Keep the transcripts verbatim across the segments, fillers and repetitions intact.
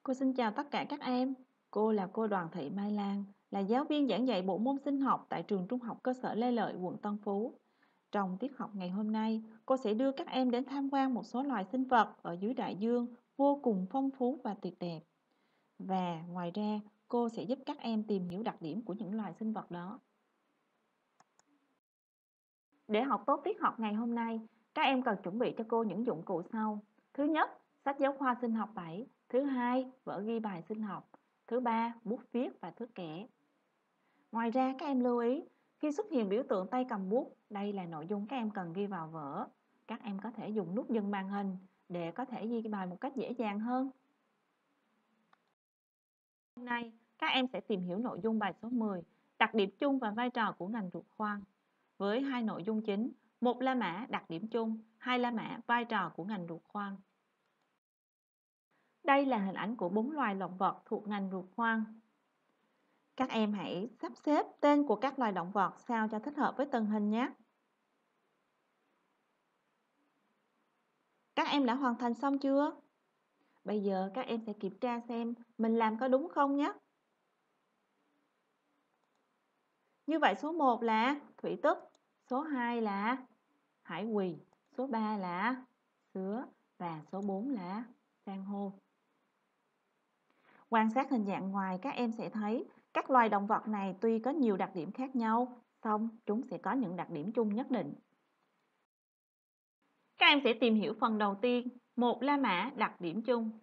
Cô xin chào tất cả các em. Cô là cô Đoàn Thị Mai Lan, là giáo viên giảng dạy bộ môn sinh học tại trường Trung học cơ sở Lê Lợi, quận Tân Phú. Trong tiết học ngày hôm nay, cô sẽ đưa các em đến tham quan một số loài sinh vật ở dưới đại dương vô cùng phong phú và tuyệt đẹp. Và ngoài ra, cô sẽ giúp các em tìm hiểu đặc điểm của những loài sinh vật đó. Để học tốt tiết học ngày hôm nay, các em cần chuẩn bị cho cô những dụng cụ sau. Thứ nhất, sách giáo khoa sinh học bảy. Thứ hai, vở ghi bài sinh học. Thứ ba, bút viết và thước kẻ. Ngoài ra các em lưu ý, khi xuất hiện biểu tượng tay cầm bút, đây là nội dung các em cần ghi vào vở. Các em có thể dùng nút dừng màn hình để có thể ghi bài một cách dễ dàng hơn. Hôm nay, các em sẽ tìm hiểu nội dung bài số mười, đặc điểm chung và vai trò của ngành ruột khoang. Với hai nội dung chính, một la mã đặc điểm chung, hai la mã vai trò của ngành ruột khoang. Đây là hình ảnh của bốn loài động vật thuộc ngành ruột khoang. Các em hãy sắp xếp tên của các loài động vật sao cho thích hợp với từng hình nhé. Các em đã hoàn thành xong chưa? Bây giờ các em sẽ kiểm tra xem mình làm có đúng không nhé. Như vậy số một là thủy tức, số hai là hải quỳ, số ba là sứa và số bốn là san hô. Quan sát hình dạng ngoài, các em sẽ thấy các loài động vật này tuy có nhiều đặc điểm khác nhau, song chúng sẽ có những đặc điểm chung nhất định. Các em sẽ tìm hiểu phần đầu tiên, một la mã đặc điểm chung.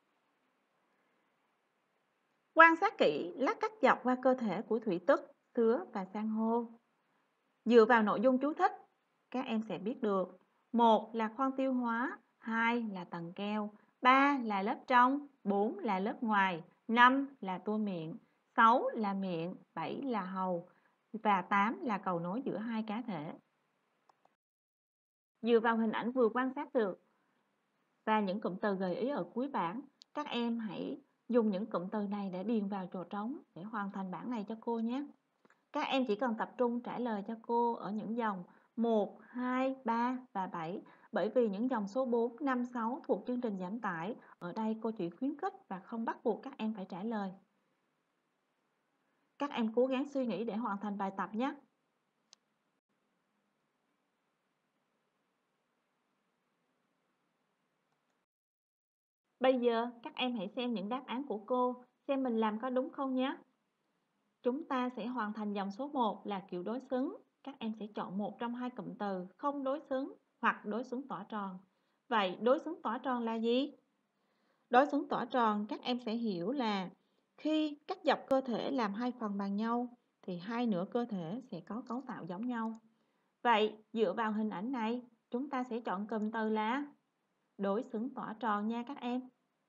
Quan sát kỹ lát cắt dọc qua cơ thể của thủy tức, sứa và san hô. Dựa vào nội dung chú thích, các em sẽ biết được một là khoang tiêu hóa, hai là tầng keo, ba là lớp trong, bốn là lớp ngoài, năm là tua miệng, sáu là miệng, bảy là hầu và tám là cầu nối giữa hai cá thể. Dựa vào hình ảnh vừa quan sát được và những cụm từ gợi ý ở cuối bảng, các em hãy dùng những cụm từ này để điền vào chỗ trống để hoàn thành bảng này cho cô nhé. Các em chỉ cần tập trung trả lời cho cô ở những dòng một, hai, ba và bảy, bởi vì những dòng số bốn, năm, sáu thuộc chương trình giảm tải, ở đây cô chỉ khuyến khích và không bắt buộc các em phải trả lời. Các em cố gắng suy nghĩ để hoàn thành bài tập nhé. Bây giờ các em hãy xem những đáp án của cô, xem mình làm có đúng không nhé. Chúng ta sẽ hoàn thành dòng số một là kiểu đối xứng. Các em sẽ chọn một trong hai cụm từ không đối xứng hoặc đối xứng tỏa tròn. Vậy đối xứng tỏa tròn là gì? Đối xứng tỏa tròn các em sẽ hiểu là khi cắt dọc cơ thể làm hai phần bằng nhau thì hai nửa cơ thể sẽ có cấu tạo giống nhau. Vậy dựa vào hình ảnh này, chúng ta sẽ chọn cụm từ là đối xứng tỏa tròn nha các em.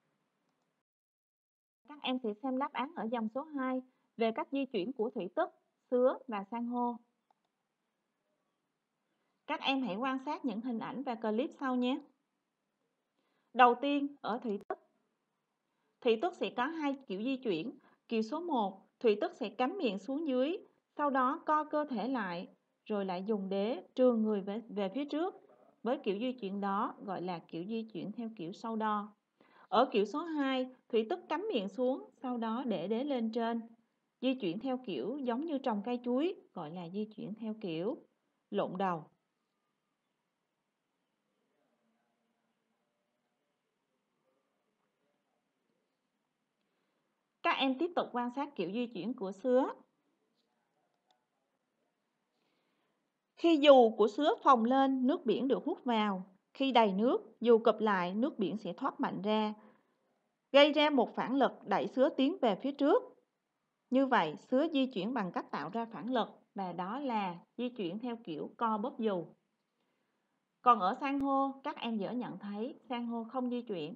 Các em sẽ xem đáp án ở dòng số hai về cách di chuyển của thủy tức, sứa và san hô. Các em hãy quan sát những hình ảnh và clip sau nhé. Đầu tiên ở thủy tức. Thủy tức sẽ có hai kiểu di chuyển. Kiểu số một, thủy tức sẽ cắm miệng xuống dưới, sau đó co cơ thể lại, rồi lại dùng đế trườn người về, về phía trước. Với kiểu di chuyển đó gọi là kiểu di chuyển theo kiểu sâu đo. Ở kiểu số hai, thủy tức cắm miệng xuống, sau đó để đế lên trên. Di chuyển theo kiểu giống như trồng cây chuối, gọi là di chuyển theo kiểu lộn đầu. Các em tiếp tục quan sát kiểu di chuyển của sứa. Khi dù của sứa phồng lên, nước biển được hút vào. Khi đầy nước, dù cụp lại, nước biển sẽ thoát mạnh ra, gây ra một phản lực đẩy sứa tiến về phía trước. Như vậy, sứa di chuyển bằng cách tạo ra phản lực và đó là di chuyển theo kiểu co bóp dù. Còn ở san hô, các em dễ nhận thấy san hô không di chuyển.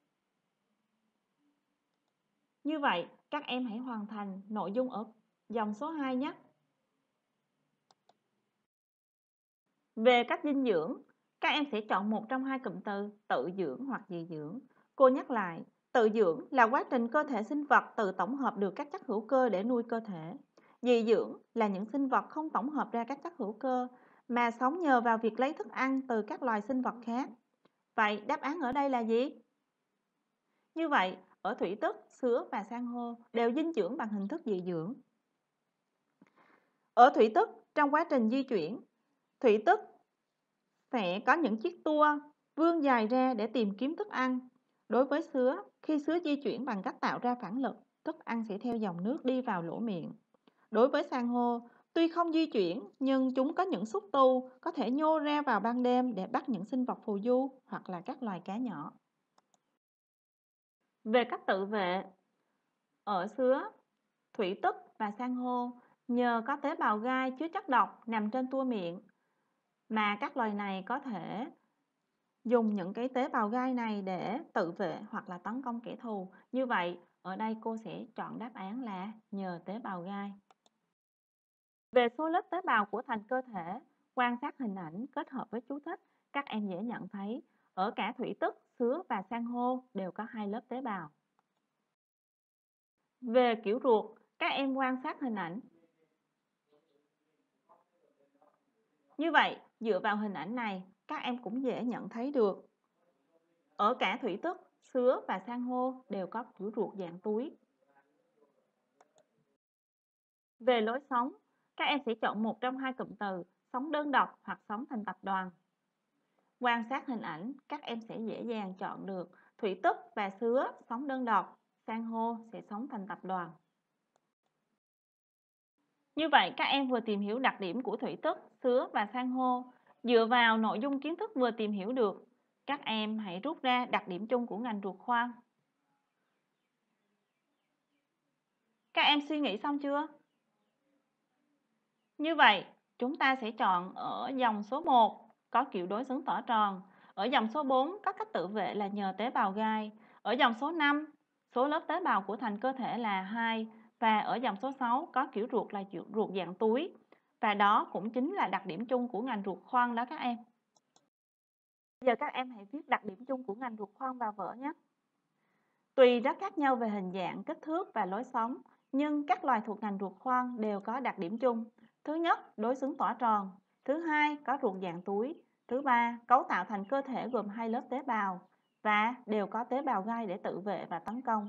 Như vậy, các em hãy hoàn thành nội dung ở dòng số hai nhé. Về cách dinh dưỡng, các em sẽ chọn một trong hai cụm từ tự dưỡng hoặc dị dưỡng. Cô nhắc lại, tự dưỡng là quá trình cơ thể sinh vật tự tổng hợp được các chất hữu cơ để nuôi cơ thể. Dị dưỡng là những sinh vật không tổng hợp ra các chất hữu cơ mà sống nhờ vào việc lấy thức ăn từ các loài sinh vật khác. Vậy đáp án ở đây là gì? Như vậy, ở thủy tức, sứa và san hô đều dinh dưỡng bằng hình thức dị dưỡng. Ở thủy tức, trong quá trình di chuyển, thủy tức sẽ có những chiếc tua vươn dài ra để tìm kiếm thức ăn. Đối với sứa, khi sứa di chuyển bằng cách tạo ra phản lực, thức ăn sẽ theo dòng nước đi vào lỗ miệng. Đối với san hô, tuy không di chuyển nhưng chúng có những xúc tu có thể nhô ra vào ban đêm để bắt những sinh vật phù du hoặc là các loài cá nhỏ. Về cách tự vệ, ở sứa, thủy tức và san hô nhờ có tế bào gai chứa chất độc nằm trên tua miệng mà các loài này có thể dùng những cái tế bào gai này để tự vệ hoặc là tấn công kẻ thù. Như vậy, ở đây cô sẽ chọn đáp án là nhờ tế bào gai. Về số lớp tế bào của thành cơ thể, quan sát hình ảnh kết hợp với chú thích, các em dễ nhận thấy ở cả thủy tức, sứa và san hô đều có hai lớp tế bào. Về kiểu ruột, các em quan sát hình ảnh. Như vậy, dựa vào hình ảnh này, các em cũng dễ nhận thấy được ở cả thủy tức, sứa và san hô đều có kiểu ruột dạng túi. Về lối sống, các em sẽ chọn một trong hai cụm từ sống đơn độc hoặc sống thành tập đoàn. Quan sát hình ảnh, các em sẽ dễ dàng chọn được thủy tức và sứa sống đơn độc, san hô sẽ sống thành tập đoàn. Như vậy, các em vừa tìm hiểu đặc điểm của thủy tức, sứa và san hô. Dựa vào nội dung kiến thức vừa tìm hiểu được, các em hãy rút ra đặc điểm chung của ngành ruột khoang. Các em suy nghĩ xong chưa? Như vậy, chúng ta sẽ chọn ở dòng số một có kiểu đối xứng tỏ tròn. Ở dòng số bốn có cách tự vệ là nhờ tế bào gai. Ở dòng số năm, số lớp tế bào của thành cơ thể là hai. Và ở dòng số sáu có kiểu ruột là kiểu ruột dạng túi. Và đó cũng chính là đặc điểm chung của ngành ruột khoang đó các em. Bây giờ các em hãy viết đặc điểm chung của ngành ruột khoang vào vở nhé. Tuy rất khác nhau về hình dạng, kích thước và lối sống, nhưng các loài thuộc ngành ruột khoang đều có đặc điểm chung. Thứ nhất, đối xứng tỏa tròn. Thứ hai, có ruột dạng túi. Thứ ba, cấu tạo thành cơ thể gồm hai lớp tế bào và đều có tế bào gai để tự vệ và tấn công.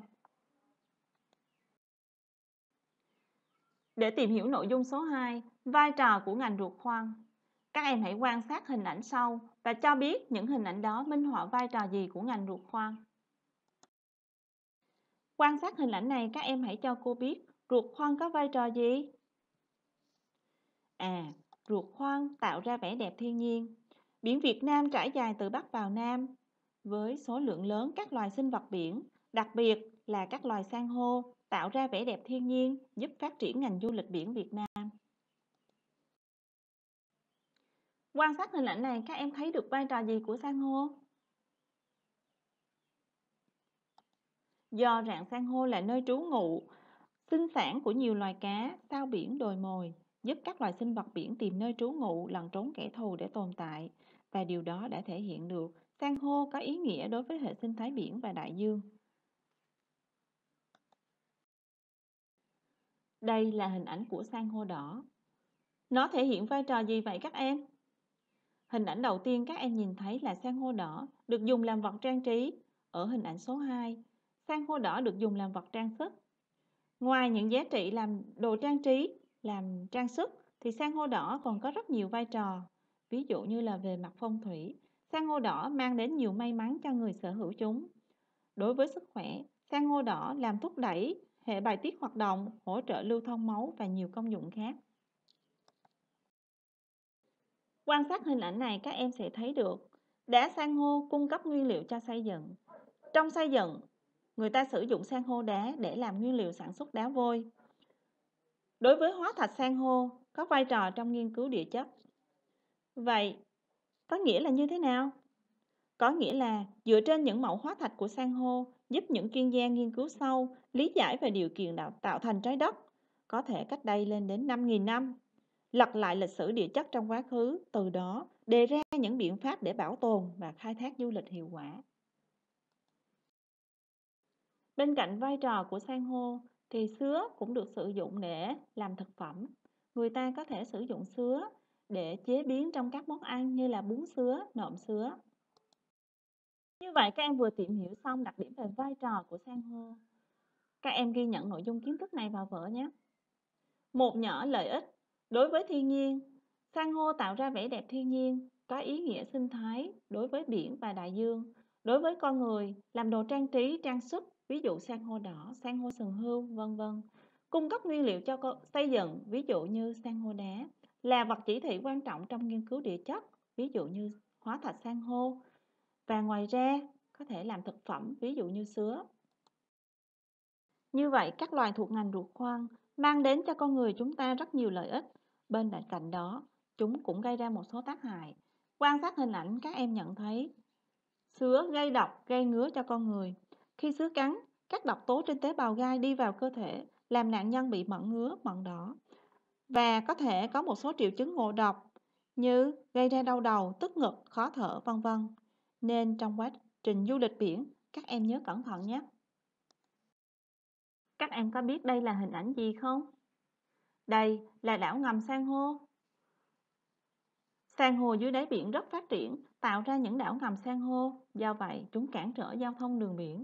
Để tìm hiểu nội dung số hai, vai trò của ngành ruột khoang, các em hãy quan sát hình ảnh sau và cho biết những hình ảnh đó minh họa vai trò gì của ngành ruột khoang. Quan sát hình ảnh này, các em hãy cho cô biết ruột khoang có vai trò gì? À, ruột khoang tạo ra vẻ đẹp thiên nhiên. Biển Việt Nam trải dài từ Bắc vào Nam, với số lượng lớn các loài sinh vật biển, đặc biệt là các loài san hô, tạo ra vẻ đẹp thiên nhiên, giúp phát triển ngành du lịch biển Việt Nam. Quan sát hình ảnh này, các em thấy được vai trò gì của san hô? Do rạn san hô là nơi trú ngụ, sinh sản của nhiều loài cá, sao biển đồi mồi, giúp các loài sinh vật biển tìm nơi trú ngụ, lẩn trốn kẻ thù để tồn tại. Và điều đó đã thể hiện được san hô có ý nghĩa đối với hệ sinh thái biển và đại dương. Đây là hình ảnh của san hô đỏ. Nó thể hiện vai trò gì vậy các em? Hình ảnh đầu tiên các em nhìn thấy là san hô đỏ được dùng làm vật trang trí. Ở hình ảnh số hai, san hô đỏ được dùng làm vật trang sức. Ngoài những giá trị làm đồ trang trí, làm trang sức, thì san hô đỏ còn có rất nhiều vai trò. Ví dụ như là về mặt phong thủy, san hô đỏ mang đến nhiều may mắn cho người sở hữu chúng. Đối với sức khỏe, san hô đỏ làm thúc đẩy hệ bài tiết hoạt động, hỗ trợ lưu thông máu và nhiều công dụng khác. Quan sát hình ảnh này, các em sẽ thấy được đá san hô cung cấp nguyên liệu cho xây dựng. Trong xây dựng, người ta sử dụng san hô đá để làm nguyên liệu sản xuất đá vôi. Đối với hóa thạch san hô có vai trò trong nghiên cứu địa chất. Vậy, có nghĩa là như thế nào? Có nghĩa là dựa trên những mẫu hóa thạch của san hô giúp những chuyên gia nghiên cứu sâu, lý giải về điều kiện tạo, tạo thành trái đất, có thể cách đây lên đến năm nghìn năm, lật lại lịch sử địa chất trong quá khứ, từ đó đề ra những biện pháp để bảo tồn và khai thác du lịch hiệu quả. Bên cạnh vai trò của san hô thì sứa cũng được sử dụng để làm thực phẩm. Người ta có thể sử dụng sứa để chế biến trong các món ăn như là bún sứa, nộm sứa. Như vậy các em vừa tìm hiểu xong đặc điểm về vai trò của san hô. Các em ghi nhận nội dung kiến thức này vào vở nhé. Một nhỏ lợi ích. Đối với thiên nhiên, san hô tạo ra vẻ đẹp thiên nhiên, có ý nghĩa sinh thái đối với biển và đại dương. Đối với con người, làm đồ trang trí, trang sức, ví dụ san hô đỏ, san hô sừng hươu, vân vân. Cung cấp nguyên liệu cho xây dựng, ví dụ như san hô đá. Là vật chỉ thị quan trọng trong nghiên cứu địa chất, ví dụ như hóa thạch san hô. Và ngoài ra, có thể làm thực phẩm, ví dụ như sứa. Như vậy, các loài thuộc ngành ruột khoang mang đến cho con người chúng ta rất nhiều lợi ích. Bên cạnh đó, chúng cũng gây ra một số tác hại. Quan sát hình ảnh các em nhận thấy sứa gây độc, gây ngứa cho con người. Khi sứa cắn, các độc tố trên tế bào gai đi vào cơ thể, làm nạn nhân bị mẩn ngứa, mẩn đỏ. Và có thể có một số triệu chứng ngộ độc như gây ra đau đầu, tức ngực, khó thở, vân vân. Nên trong quá trình du lịch biển, các em nhớ cẩn thận nhé. Các em có biết đây là hình ảnh gì không? Đây là đảo ngầm san hô. San hô dưới đáy biển rất phát triển, tạo ra những đảo ngầm san hô, do vậy chúng cản trở giao thông đường biển.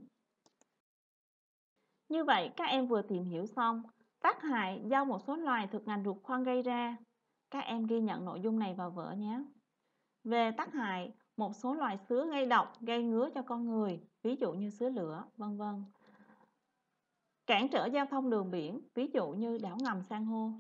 Như vậy các em vừa tìm hiểu xong tác hại do một số loài thực ngành ruột khoang gây ra. Các em ghi nhận nội dung này vào vở nhé. Về tác hại, một số loài sứa gây độc, gây ngứa cho con người, ví dụ như sứa lửa, vân vân. Cản trở giao thông đường biển, ví dụ như đảo ngầm san hô.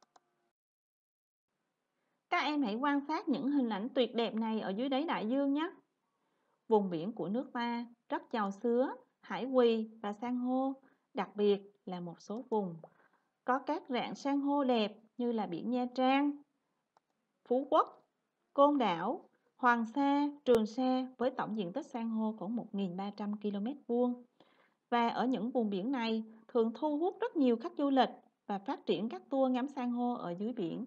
Các em hãy quan sát những hình ảnh tuyệt đẹp này ở dưới đáy đại dương nhé. Vùng biển của nước ta rất giàu sứa, hải quỳ và san hô, đặc biệt là một số vùng có các rạn san hô đẹp như là biển Nha Trang, Phú Quốc, Côn Đảo, Hoàng Sa, Trường Sa với tổng diện tích san hô khoảng một nghìn ba trăm ki lô mét vuông. Và ở những vùng biển này thường thu hút rất nhiều khách du lịch và phát triển các tour ngắm san hô ở dưới biển.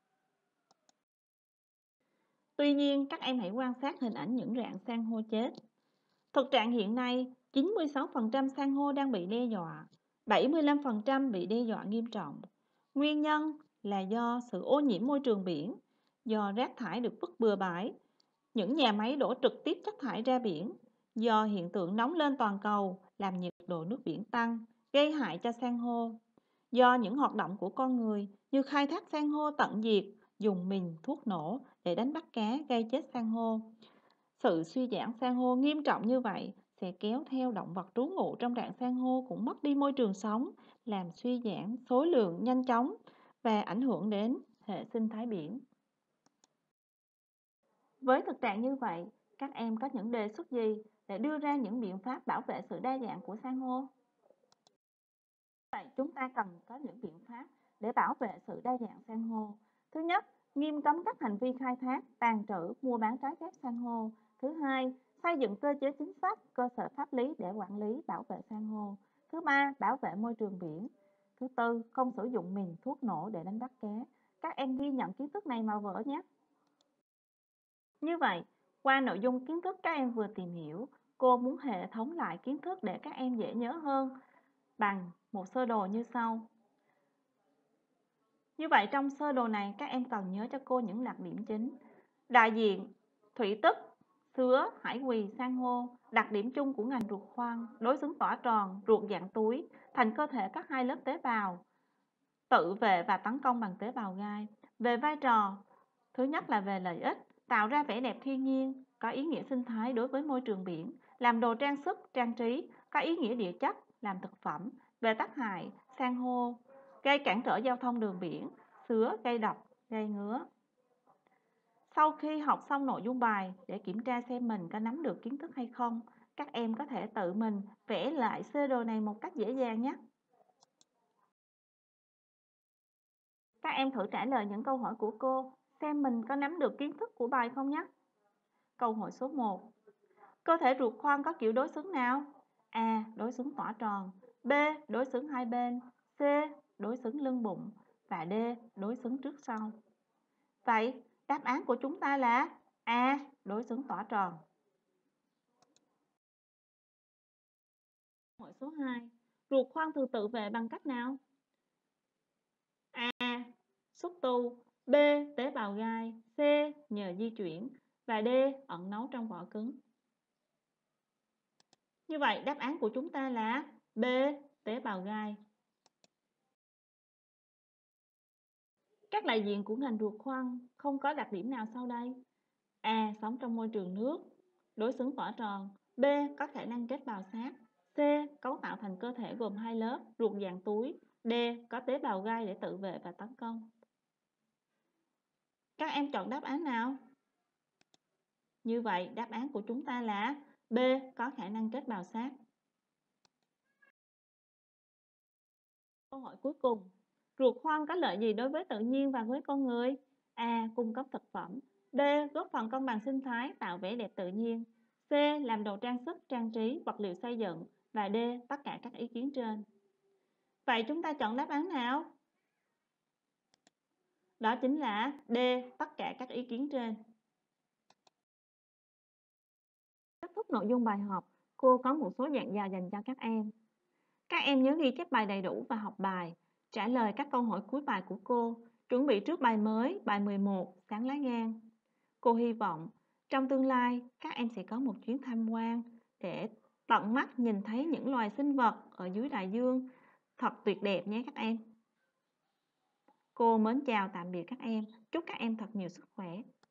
Tuy nhiên, các em hãy quan sát hình ảnh những rạn san hô chết. Thực trạng hiện nay, chín mươi sáu phần trăm san hô đang bị đe dọa, bảy mươi lăm phần trăm bị đe dọa nghiêm trọng. Nguyên nhân là do sự ô nhiễm môi trường biển, do rác thải được vứt bừa bãi, những nhà máy đổ trực tiếp chất thải ra biển, do hiện tượng nóng lên toàn cầu làm nhiệt độ nước biển tăng, gây hại cho san hô, do những hoạt động của con người như khai thác san hô tận diệt, dùng mìn, thuốc nổ để đánh bắt cá gây chết san hô. Sự suy giảm san hô nghiêm trọng như vậy sẽ kéo theo động vật trú ngụ trong rạn san hô cũng mất đi môi trường sống, làm suy giảm số lượng nhanh chóng và ảnh hưởng đến hệ sinh thái biển. Với thực trạng như vậy, các em có những đề xuất gì để đưa ra những biện pháp bảo vệ sự đa dạng của san hô? Vậy chúng ta cần có những biện pháp để bảo vệ sự đa dạng san hô. Thứ nhất, nghiêm cấm các hành vi khai thác, tàn trữ, mua bán trái phép san hô. Thứ hai, xây dựng cơ chế chính sách, cơ sở pháp lý để quản lý, bảo vệ san hô. Thứ ba, bảo vệ môi trường biển. Thứ tư, không sử dụng mìn, thuốc nổ để đánh bắt cá. Các em ghi nhận kiến thức này vào vở nhé. Như vậy, qua nội dung kiến thức các em vừa tìm hiểu, cô muốn hệ thống lại kiến thức để các em dễ nhớ hơn bằng một sơ đồ như sau. Như vậy trong sơ đồ này các em cần nhớ cho cô những đặc điểm chính. Đại diện, thủy tức, sứa, hải quỳ, san hô. Đặc điểm chung của ngành ruột khoang, đối xứng tỏa tròn, ruột dạng túi, thành cơ thể các hai lớp tế bào, tự vệ và tấn công bằng tế bào gai. Về vai trò, thứ nhất là về lợi ích, tạo ra vẻ đẹp thiên nhiên, có ý nghĩa sinh thái đối với môi trường biển, làm đồ trang sức, trang trí, có ý nghĩa địa chất, làm thực phẩm. Về tác hại, san hô gây cản trở giao thông đường biển, sứa gây độc, gây ngứa. Sau khi học xong nội dung bài để kiểm tra xem mình có nắm được kiến thức hay không, các em có thể tự mình vẽ lại sơ đồ này một cách dễ dàng nhé. Các em thử trả lời những câu hỏi của cô, xem mình có nắm được kiến thức của bài không nhé. Câu hỏi số một. Cơ thể ruột khoang có kiểu đối xứng nào? A. Đối xứng tỏa tròn. B. Đối xứng hai bên. C. Đối xứng lưng bụng. Và D. Đối xứng trước sau. Vậy, đáp án của chúng ta là A. Đối xứng tỏa tròn. Câu hỏi số hai. Ruột khoang thường tự vệ bằng cách nào? A. Xúc tu. B. Tế bào gai. C. Nhờ di chuyển. Và D. Ẩn nấu trong vỏ cứng. Như vậy đáp án của chúng ta là B, tế bào gai. Các đại diện của ngành ruột khoang không có đặc điểm nào sau đây? A. Sống trong môi trường nước, đối xứng vỏ tròn. B. Có khả năng kết bào sát. C. Cấu tạo thành cơ thể gồm hai lớp, ruột dạng túi. D. Có tế bào gai để tự vệ và tấn công. Các em chọn đáp án nào? Như vậy đáp án của chúng ta là B. Có khả năng kết bào sát. Câu hỏi cuối cùng. Ruột khoang có lợi gì đối với tự nhiên và với con người? A. Cung cấp thực phẩm. B. Góp phần cân bằng sinh thái, tạo vẻ đẹp tự nhiên. C. Làm đồ trang sức, trang trí, vật liệu xây dựng. Và D. Tất cả các ý kiến trên. Vậy chúng ta chọn đáp án nào? Đó chính là D. Tất cả các ý kiến trên. Kết thúc nội dung bài học, cô có một số dạng dò dành cho các em. Các em nhớ ghi chép bài đầy đủ và học bài, trả lời các câu hỏi cuối bài của cô, chuẩn bị trước bài mới, bài mười một, sáng lá gan. Cô hy vọng trong tương lai các em sẽ có một chuyến tham quan để tận mắt nhìn thấy những loài sinh vật ở dưới đại dương thật tuyệt đẹp nhé các em. Cô mến chào tạm biệt các em, chúc các em thật nhiều sức khỏe.